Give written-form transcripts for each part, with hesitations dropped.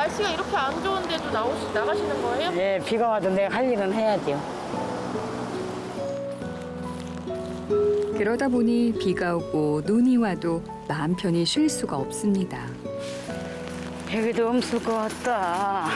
날씨가 이렇게 안 좋은데도 나가시는 거예요? 네, 비가 와도 내가 할 일은 해야죠. 그러다 보니 비가 오고 눈이 와도 마음 편히 쉴 수가 없습니다. 여기도 없을 것 같다.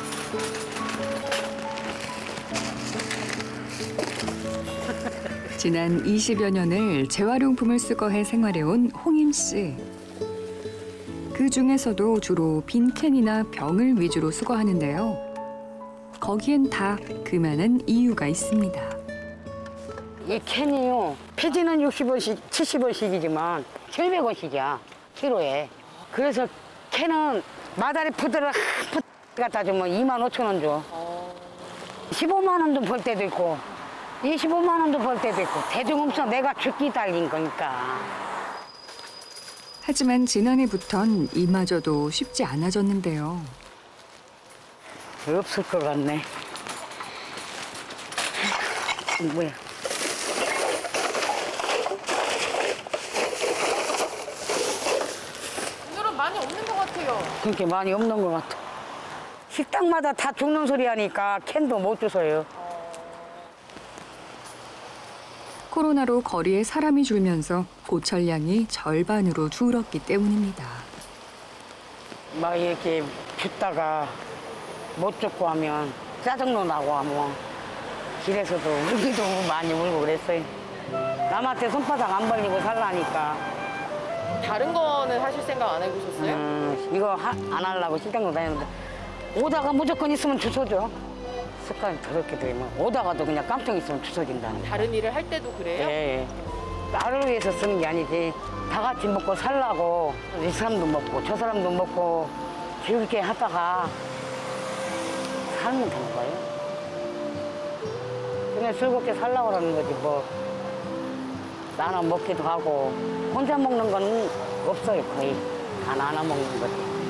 지난 20여 년을 재활용품을 수거해 생활해온 홍임 씨. 그 중에서도 주로 빈캔이나 병을 위주로 수거하는데요. 거기엔 다 그만한 이유가 있습니다. 이 캔이요. 폐지는 60원씩, 70원씩이지만 700원씩이야, 키로에. 그래서 캔은 마다리 푸드를 한 푸드 갖다 주면 25,000원 줘. 15만 원도 벌 때도 있고 25만 원도 벌 때도 있고 대중 없어. 내가 죽기 달린 거니까. 하지만 지난해부턴 이마저도 쉽지 않아졌는데요. 없을 것 같네. 뭐야. 오늘은 많이 없는 것 같아요. 그렇게 많이 없는 것 같아. 식당마다 다 죽는 소리 하니까 캔도 못 주서요. 코로나로 거리에 사람이 줄면서 고철량이 절반으로 줄었기 때문입니다. 막 이렇게 춥다가 못 줍고 하면 짜증도 나고 하면 길에서도 울기도 많이 울고 그랬어요. 남한테 손바닥 안 벌리고 살라니까. 다른 거는 하실 생각 안 해보셨어요? 이거 안 하려고 식당도 다녔는데 오다가 무조건 있으면 주워줘. 습관이 더럽게 되면 오다가도 그냥 깜짝 있으면 주워진다는 거야. 다른 일을 할 때도 그래요? 예. 나를 위해서 쓰는 게 아니지. 다 같이 먹고 살라고 이 사람도 먹고 저 사람도 먹고 즐겁게 하다가 살면 되는 거예요. 그냥 즐겁게 살라고 그러는 거지 뭐. 나눠 먹기도 하고 혼자 먹는 건 없어요. 거의 다 나눠 먹는 거지.